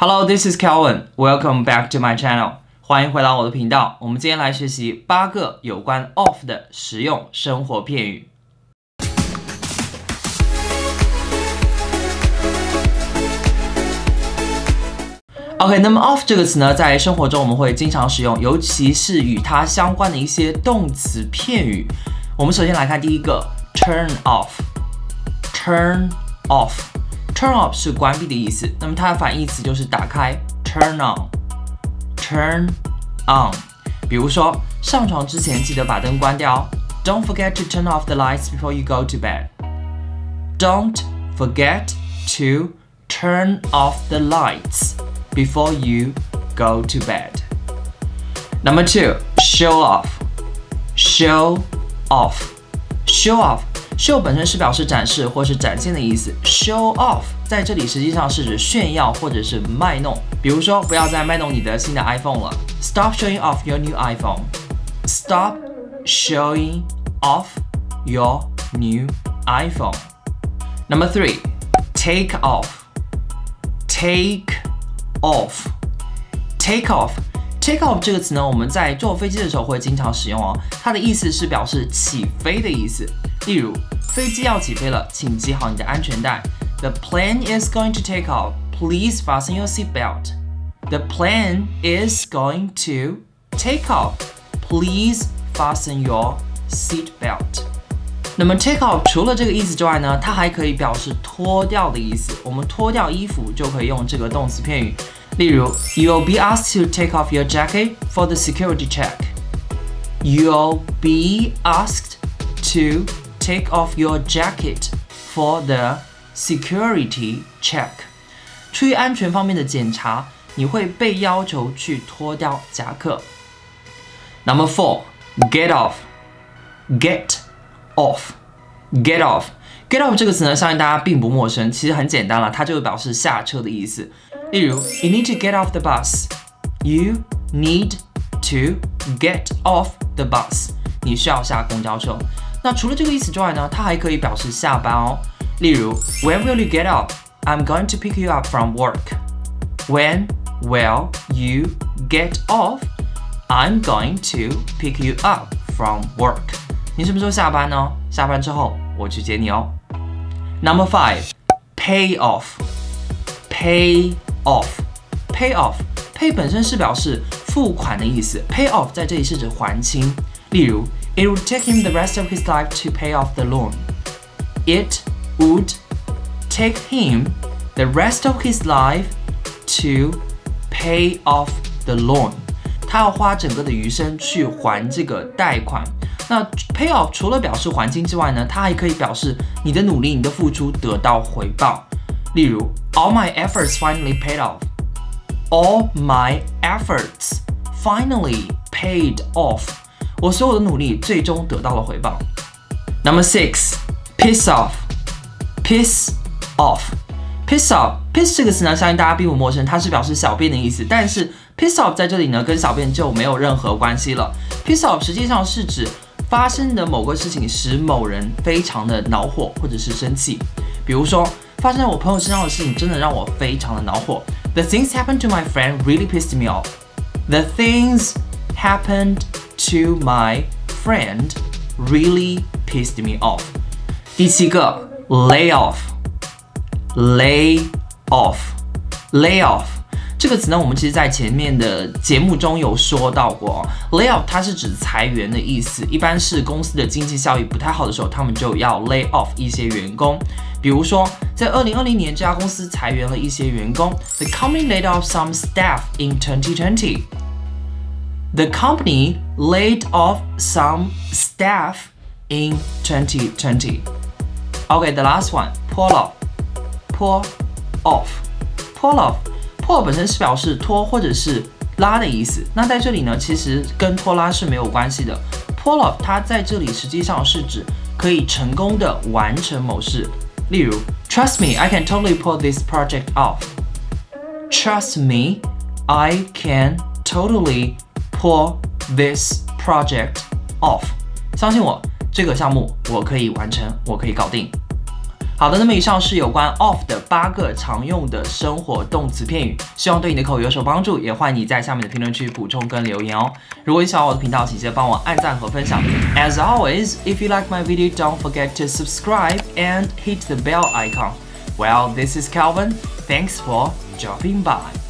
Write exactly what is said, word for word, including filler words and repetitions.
Hello, this is Kelvin. Welcome back to my channel. 欢迎回到我的频道。我们今天来学习八个有关 of 的实用生活片语。OK， 那么 of 这个词呢，在生活中我们会经常使用，尤其是与它相关的一些动词片语。我们首先来看第一个 ，turn off。turn off。turn off 是关闭的意思，那么它的反义词就是打开 ，turn on。turn on。比如说，上床之前记得把灯关掉 ，Don't forget to turn off the lights before you go to bed. Don't forget to turn off the lights before you go to bed. Number two, show off. Show off. Show off.Show 本身是表示展示或是展现的意思 ，show off 在这里实际上是指炫耀或者是卖弄。比如说，不要再卖弄你的新的 iPhone 了 ，Stop showing off your new iPhone. Stop showing off your new iPhone. Number three, take off. Take off. Take off.Take off 这个词呢，我们在坐飞机的时候会经常使用哦。它的意思是表示起飞的意思。例如，飞机要起飞了，请系好你的安全带。The plane is going to take off. Please fasten your seatbelt. The plane is going to take off. Please fasten your seatbelt. 那么 take off 除了这个意思之外呢，它还可以表示脱掉的意思。我们脱掉衣服就可以用这个动词片语。例如 ，You'll be asked to take off your jacket for the security check. You'll be asked to take off your jacket for the security check. 出于安全方面的检查，你会被要求去脱掉夹克。Number four, get off. Get off. Get off.Get off 这个词呢，相信大家并不陌生，其实很简单了，它就表示下车的意思。例如 ，You need to get off the bus. You need to get off the bus. 你需要下公交车。那除了这个意思之外呢，它还可以表示下班哦。例如 ，When will you get off? I'm going to pick you up from work. When will you get off? I'm going to pick you up from work. 你什么时候下班呢？下班之后我去接你哦。Number five, pay off. Pay off. Pay off. Pay 本身是表示付款的意思 ，pay off 在这里是指还清。例如 ，It would take him the rest of his life to pay off the loan. It would take him the rest of his life to pay off the loan. 他要花整个的余生去还这个贷款。那 pay off 除了表示还清之外呢，它还可以表示你的努力、你的付出得到回报。例如 ，All my efforts finally paid off. All my efforts finally paid off. 我所有的努力最终得到了回报。Number six, piss off. Piss off. Piss off. Piss 这个词呢，相信大家并不陌生，它是表示小便的意思。但是 piss off 在这里呢，跟小便就没有任何关系了。Piss off 实际上是指发生的某个事情使某人非常的恼火或者是生气，比如说发生在我朋友身上的事情真的让我非常的恼火。The things happened to my friend really pissed me off. The things happened to my friend really pissed me off. 第七个 lay off. Lay off. Lay off.这个词呢，我们其实在前面的节目中有说到过。Lay off 它是指裁员的意思，一般是公司的经济效益不太好的时候，他们就要 lay off 一些员工。比如说，在二零二零年，这家公司裁员了一些员工。The company laid off some staff in twenty twenty. The company laid off some staff in twenty twenty. Okay, the last one, pull off. Pull off. Pull off.Pull 本身是表示拖或者是拉的意思，那在这里呢，其实跟拖拉是没有关系的。Pull off 它在这里实际上是指可以成功的完成某事。例如 ，Trust me, I can totally pull this project off. Trust me, I can totally pull this project off. 相信我，这个项目我可以完成，我可以搞定。 好的，那么以上是有关 off 的八个常用的生活动词片语，希望对你的口语有所帮助，也欢迎你在下面的评论区补充跟留言哦。如果你喜欢我的频道，请记得帮我按赞和分享。As always, if you like my video, don't forget to subscribe and hit the bell icon. Well, this is Calvin. Thanks for dropping by.